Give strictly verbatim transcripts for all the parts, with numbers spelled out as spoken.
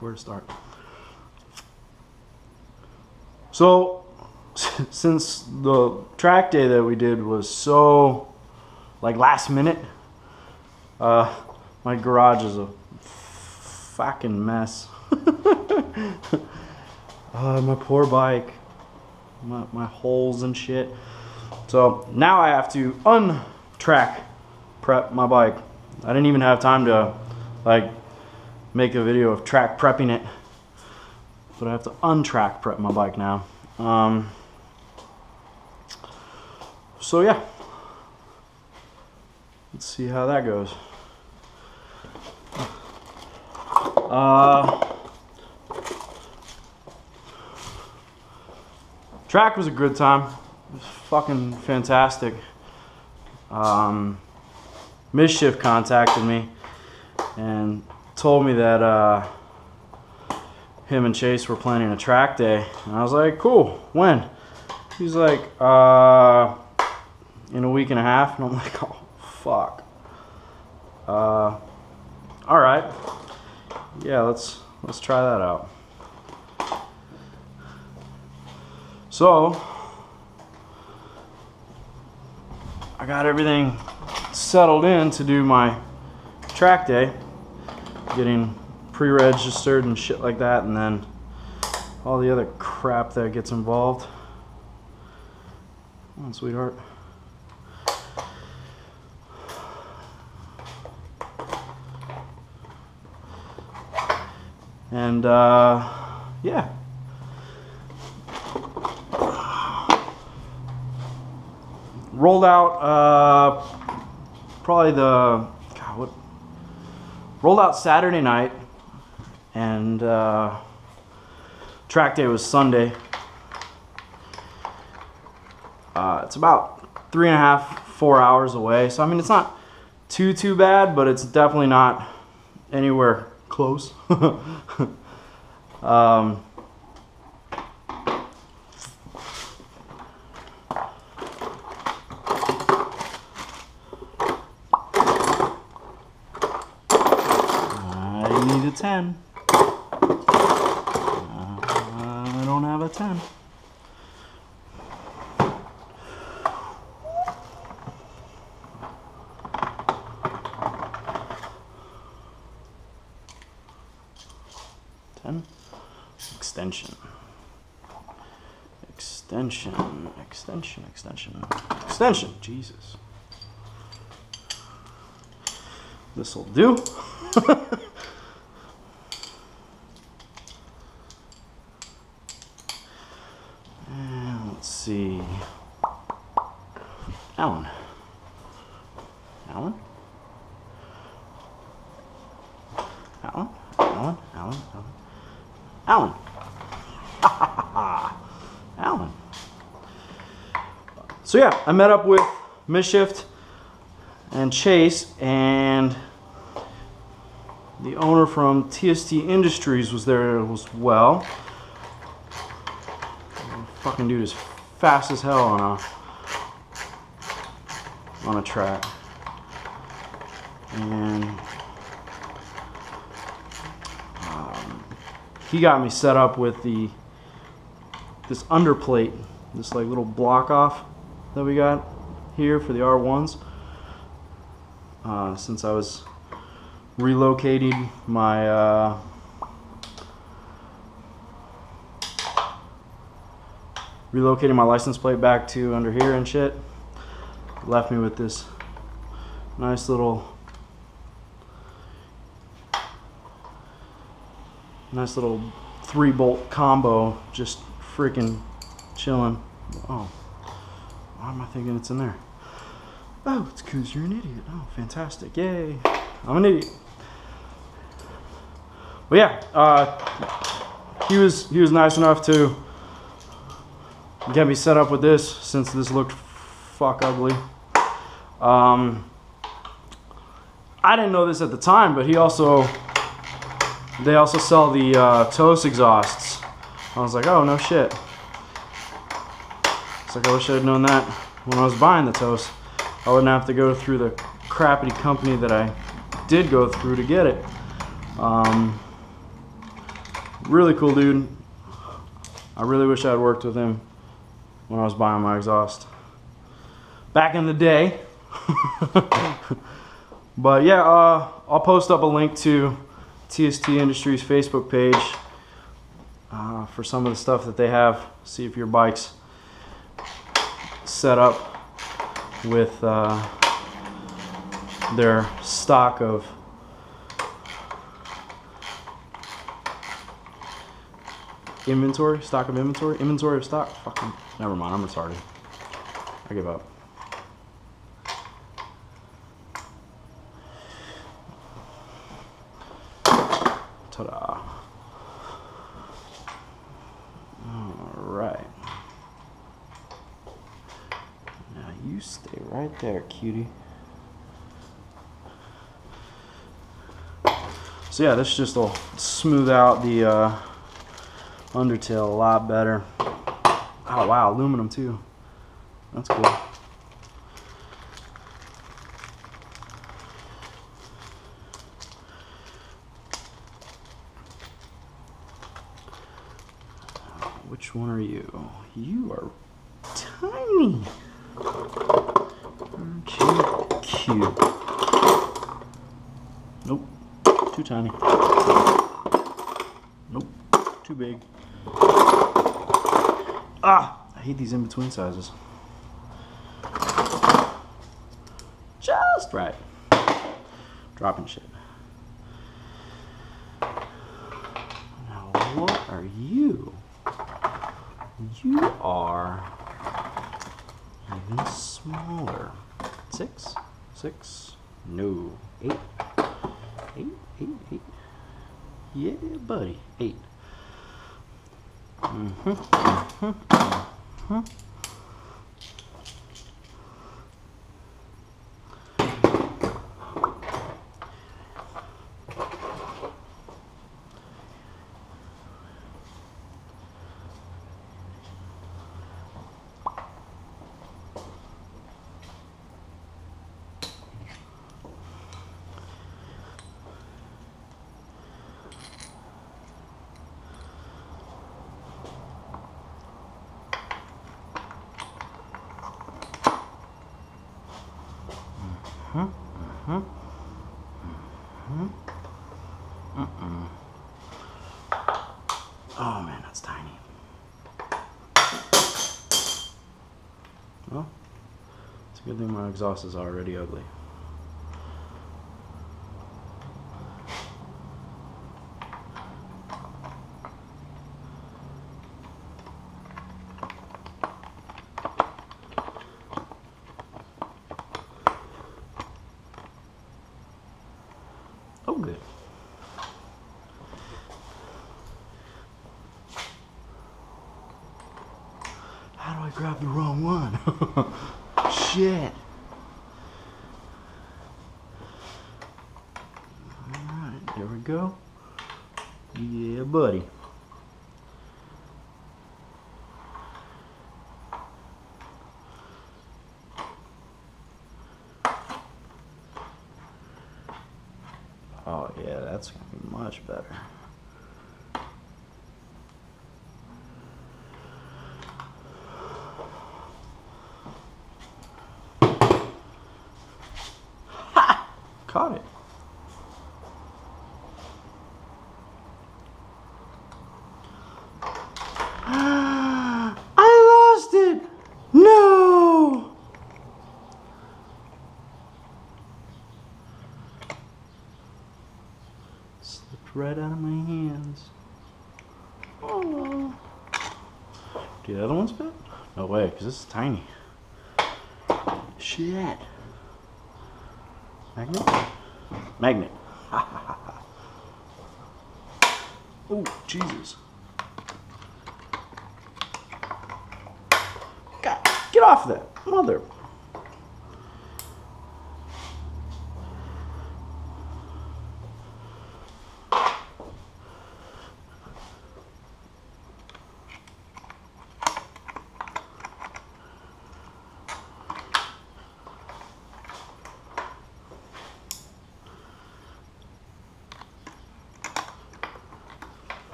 where to start. So, since the track day that we did was so, like, last minute, uh, my garage is a fucking mess. uh, my poor bike, my, my holes and shit. So now I have to untrack prep my bike. I didn't even have time to, like, make a video of track prepping it, but I have to untrack prep my bike now. Um, so yeah, let's see how that goes. Uh, track was a good time. It was fucking fantastic. Um, Mischief contacted me and told me that uh, him and Chase were planning a track day, and I was like, cool, when? He's like, uh, in a week and a half, and I'm like, oh, fuck. Uh, all right, yeah, let's let's try that out. So, I got everything settled in to do my track day, getting pre-registered and shit like that, and then all the other crap that gets involved. Come on, sweetheart. And uh, yeah. Rolled out uh, probably the, God, what? Rolled out Saturday night, and uh, track day was Sunday. Uh, it's about three and a half, four hours away. So I mean, it's not too too bad, but it's definitely not anywhere close. um, I need a ten. Uh, I don't have a ten. ten. Extension. Extension. Extension. Extension. Extension. Jesus. This'll do. And let's see. Alan. Alan? Alan? Alan? Alan? Alan? Alan. Alan. So yeah, I met up with Mischief and Chase, and the owner from T S T Industries was there as well. The fucking dude is fast as hell on a on a track, and um, he got me set up with the this underplate, this like little block off that we got here for the R ones. Uh, since I was relocating my uh, relocating my license plate back to under here and shit, left me with this nice little nice little three bolt combo, just freaking chilling. Oh, why am I thinking it's in there? Oh, it's because you're an idiot. Oh, fantastic. Yay. I'm an idiot. But yeah, uh, he was he was nice enough to get me set up with this, since this looked fuck ugly. Um, I didn't know this at the time, but he also they also sell the uh, Toast exhausts. I was like, oh, no shit. It's like, I wish I had known that when I was buying the Toast. I wouldn't have to go through the crappy company that I did go through to get it. Um, Really cool dude. I really wish I had worked with him when I was buying my exhaust back in the day. But yeah, uh, I'll post up a link to T S T Industries Facebook page uh, for some of the stuff that they have. See if your bike's set up with uh, their stock of inventory, stock of inventory, inventory of stock. Fucking, never mind. I'm retarded. I give up. Ta-da! All right. Now you stay right there, cutie. So yeah, this just will smooth out the uh, undertail a lot better. Oh wow, aluminum too. That's cool. Which one are you? You are tiny. Cute, cute. Nope, too tiny. Nope, too big. Ah, I hate these in-between sizes. Just right. Dropping shit. Now, what are you? You are even smaller. Six? Six? No. Eight? Eight? Eight? Eight? Yeah, buddy. Eight. Mm-hmm. Mm-hmm. Mm-hmm. Uh-huh, uh-huh, uh-huh, uh-uh. Oh man, that's tiny. Well, it's a good thing my exhaust is already ugly. Oh, good. How do I grab the wrong one? Shit. Alright, there we go. Yeah, buddy. Oh yeah, that's gonna be much better. Ha! Caught it. I lost it! No! Slipped right out of my hands. Oh. Do the other ones fit? No way, because this is tiny. Shit. Magnet? Magnet. Oh, Jesus. God, get off that. Mother.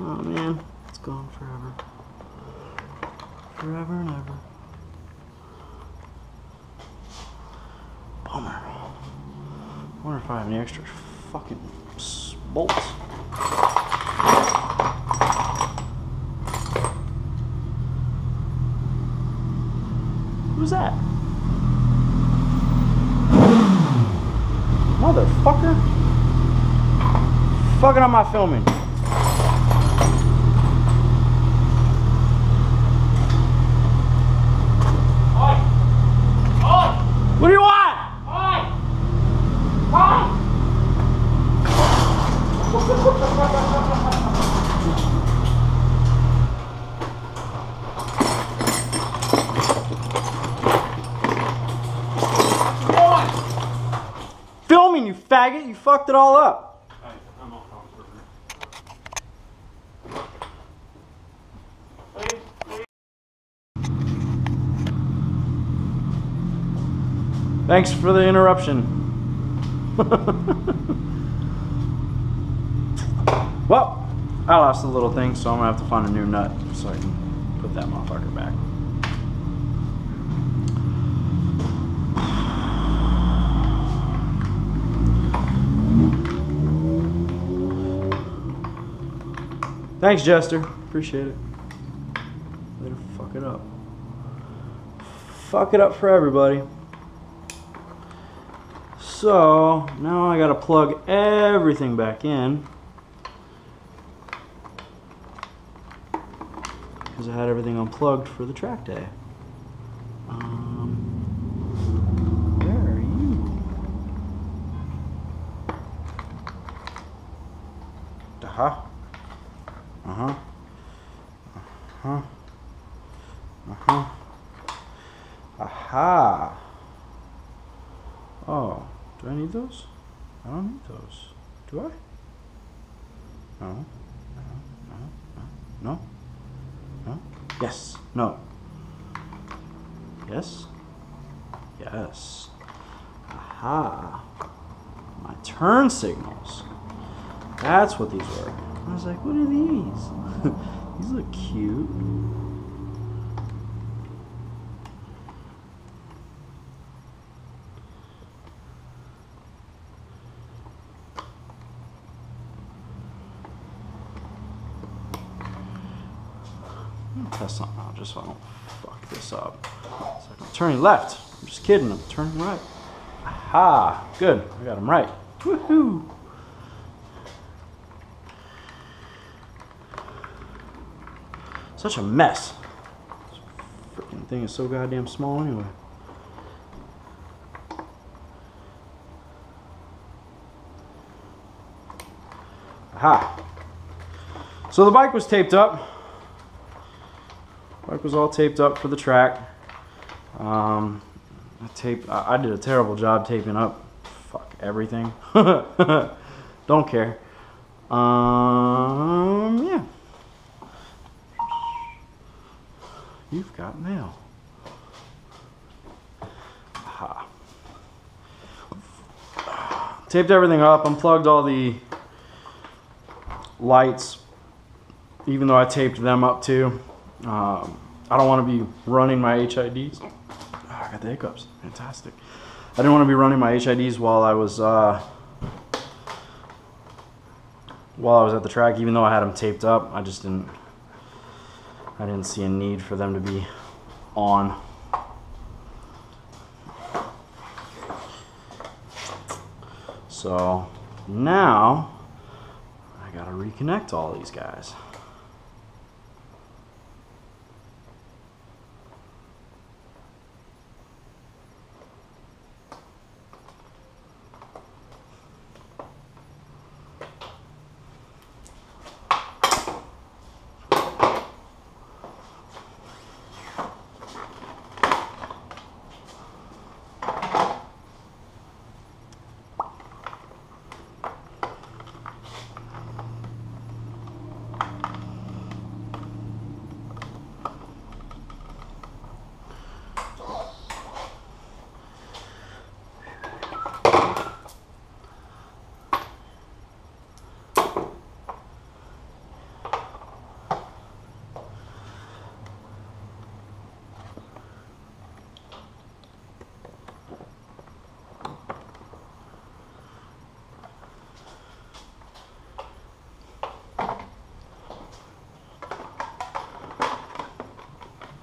Oh man, it's gone forever. Forever and ever. Bummer. I wonder if I have any extra fucking bolts. Who's that? Motherfucker. Fucking up my filming. What do you want? Hi! Hi! Filming, you faggot! You fucked it all up. I'm all Thanks for the interruption. Well, I lost the little thing, so I'm gonna have to find a new nut so I can put that motherfucker back. Thanks, Jester. Appreciate it. Way to fuck it up. Fuck it up for everybody. So now I gotta plug everything back in because I had everything unplugged for the track day. Um, where are you? Uh-huh. Uh-huh. Uh-huh. Uh-huh. Aha. Oh. Do I need those? I don't need those. Do I? No. No. No. No. No. No. Yes. No. Yes. Yes. Aha. My turn signals. That's what these were. I was like, what are these? These look cute. Test something out just so I don't fuck this up. So I'm turning left. I'm just kidding. I'm turning right. Aha. Good. I got them right. Woohoo. Such a mess. This freaking thing is so goddamn small anyway. Aha. So the bike was taped up. Bike was all taped up for the track. Um, I taped. I, I did a terrible job taping up. Fuck everything. Don't care. Um, yeah. You've got mail. Aha. Taped everything up. Unplugged all the lights, even though I taped them up too. Um, I don't want to be running my H I Ds. Oh, I got the hiccups. Fantastic. I didn't want to be running my H I Ds while I was uh, while I was at the track, even though I had them taped up. I just didn't. I didn't see a need for them to be on. So now I gotta reconnect all these guys.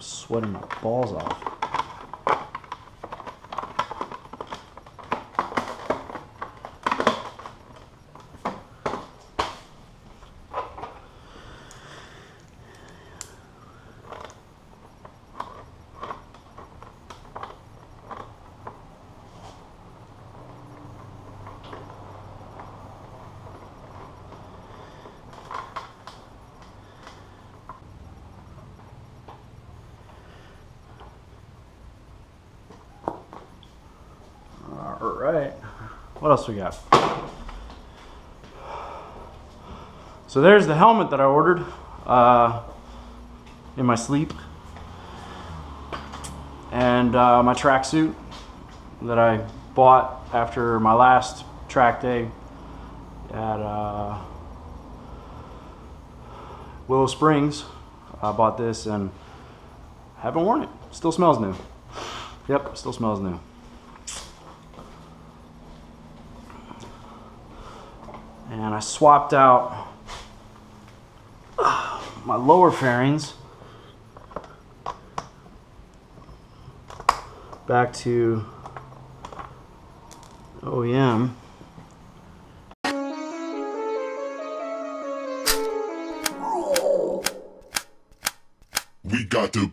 sweating my balls off. Alright, what else we got? So there's the helmet that I ordered uh, in my sleep, and uh, my tracksuit that I bought after my last track day at uh, Willow Springs. I bought this and haven't worn it. Still smells new. Yep, still smells new. And I swapped out my lower fairings back to O E M. We got to.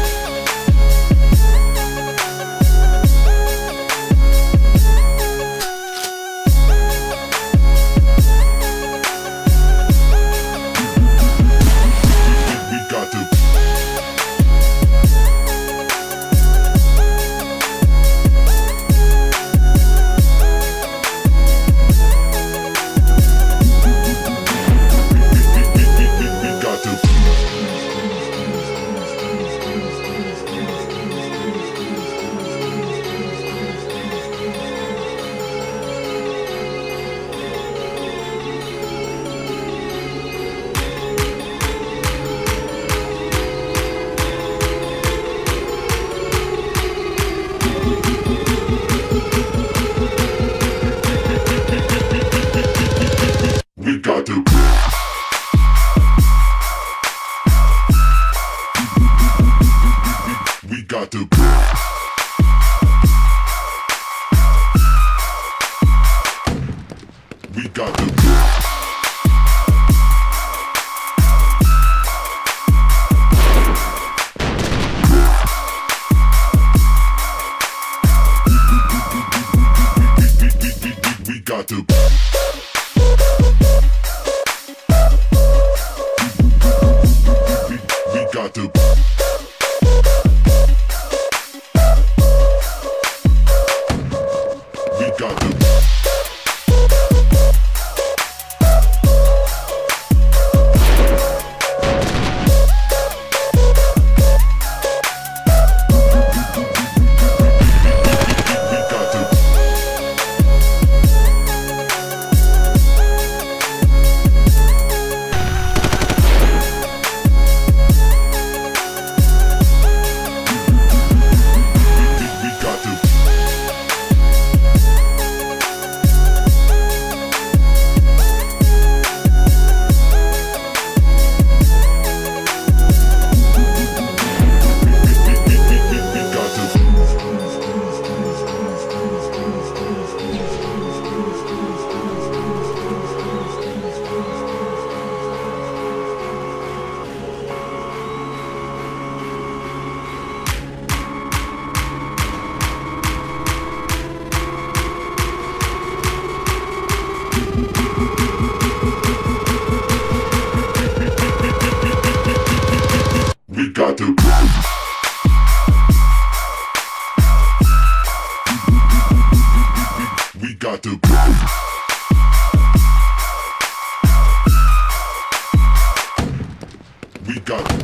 We got to. We got to. We got to. We got to. We got to. We got to. We got to. We got to. We got to.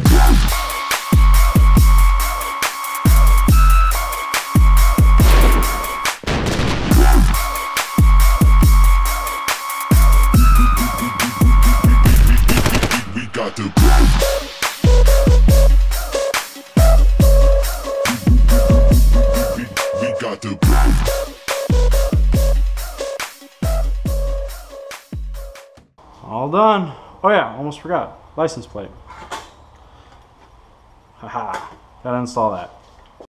We got to. We got to. All done. Oh yeah, almost forgot. License plate. Haha. Gotta install that.